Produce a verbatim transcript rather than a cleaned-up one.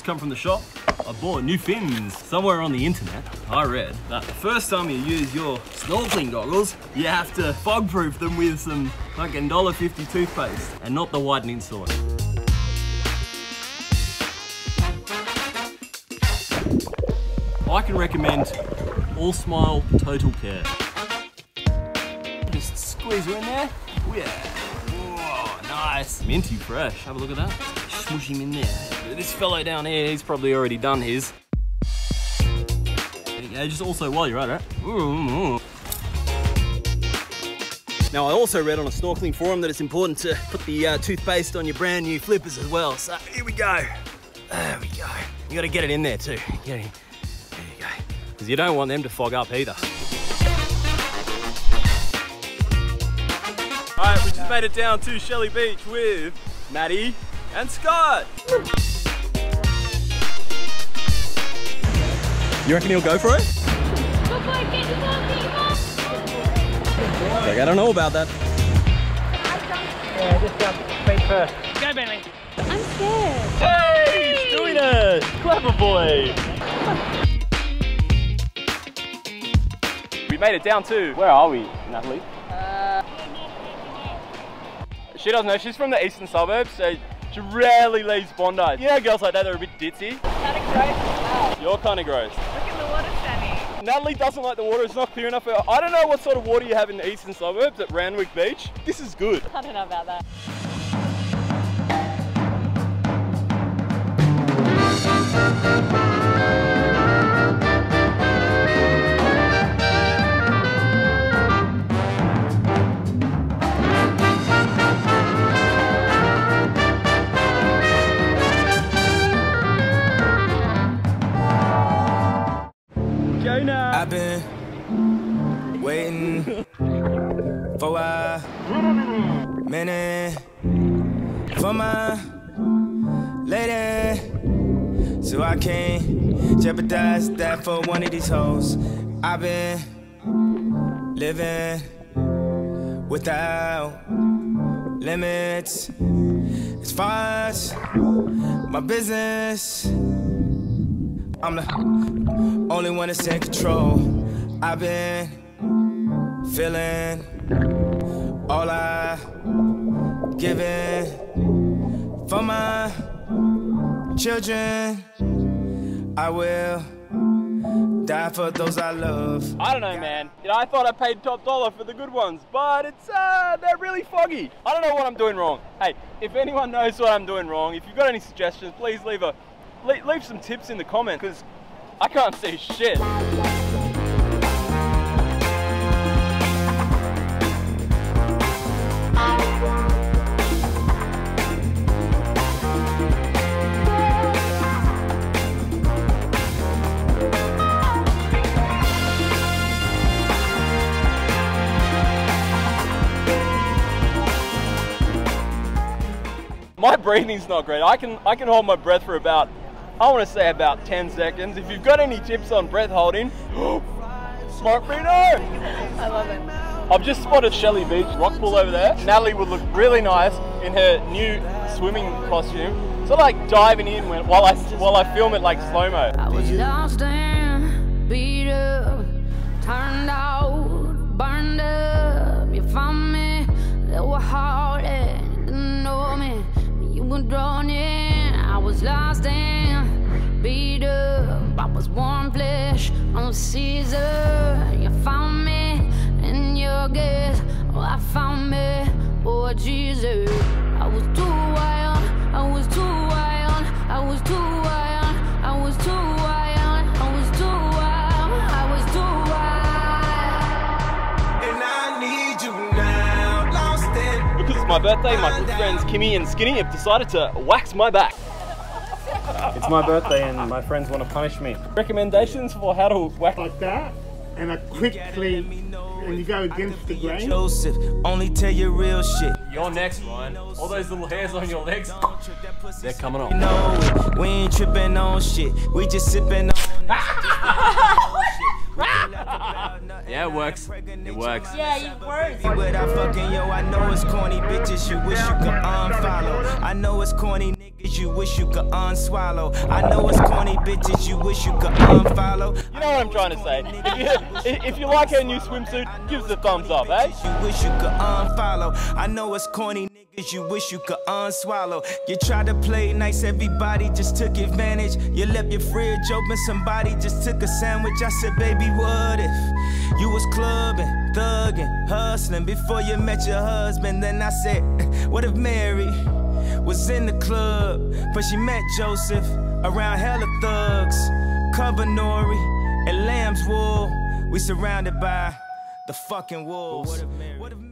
come from the shop. I bought new fins. Somewhere on the internet, I read that the first time you use your snorkeling goggles, you have to fog proof them with some fucking one dollar fifty toothpaste and not the whitening sort. I can recommend All Smile Total Care. Just squeeze her in there. Yeah. Whoa, nice. Minty fresh. Have a look at that. Smush him in there. This fellow down here, he's probably already done his. There you go. Just also while you're at it. Ooh. Now I also read on a snorkeling forum that it's important to put the uh, toothpaste on your brand new flippers as well. So here we go. There we go. You gotta get it in there too. Get it in. There you go. Because you don't want them to fog up either. All right, we just made it down to Shelley Beach with Maddy and Scott. You reckon he'll go for it? Go for it, get the ball, get the ball. Like, I don't know about that. Yeah, just jump feet first. Go, Bentley. I'm scared. Hey, he's doing it. Clever boy. We made it down to, where are we, Natalie? Uh, she doesn't know, she's from the eastern suburbs, so she rarely leaves Bondi. You know girls like that, they're a bit ditzy. kind of gross. Wow. You're kind of gross. Look at the water standing. Natalie doesn't like the water, it's not clear enough for her. I don't know what sort of water you have in the eastern suburbs at Randwick Beach. This is good. I don't know about that. I've been waiting for a minute for my lady, so I can't jeopardize that for one of these hoes. I've been living without limits as far as my business. I'm the only one that's in control. I've been feeling all I given for my children. I will die for those I love. I don't know, man. You know, I thought I paid top dollar for the good ones, but it's uh, they're really foggy. I don't know what I'm doing wrong. Hey, if anyone knows what I'm doing wrong, if you've got any suggestions, please leave a leave some tips in the comments, because I can't see shit. My breathing's not great. I can I can hold my breath for about, I want to say about ten seconds. If you've got any tips on breath holding, let me know. I love it. I've just spotted Shelley Beach rock pool over there. Natalie would look really nice in her new swimming costume. So like diving in when, while I while I film it like slow mo. I was lost and beat up, turned out, burned up. You found me, they were hard and you didn't know me. You were drawn in. I was lost and beat up. I was warm flesh on Caesar. You found me in your guess. Oh, I found me, oh Jesus. I was too wild, I was too wild, I was too wild, I was too wild, I was too wild, I was too wild. And I need you now, lost in. Because it's my birthday, my good friends Kimmy and Skinny have decided to wax my back. It's my birthday and my friends want to punish me. Recommendations for how to whack Like that, and a quickly, when you go against the grain. Joseph, only tell you real shit. You're next, Ryan. All those little hairs on your legs, they're coming off. You know it. We ain't tripping on shit. We just sipping on. Yeah, it works. It works. Yeah, you work. Without fucking yo, I know it's corny bitches. You wish you could unfollow. I know it's corny niggas. You you wish you could unswallow. I know it's corny bitches you wish you could unfollow. You know what I'm trying to say. If you, if you like her new swimsuit, give us a thumbs up, eh? You wish you could unfollow. I know it's corny niggas you wish you could unswallow. You tried to play nice, everybody just took advantage. You left your fridge open, somebody just took a sandwich. I said, baby, what if you was clubbing, thugging, hustling before you met your husband? Then I said, what if Mary was in the club, but she met Joseph around hella thugs, cover Nori and lamb's wool. We surrounded by the fucking wolves. What if Mary? What if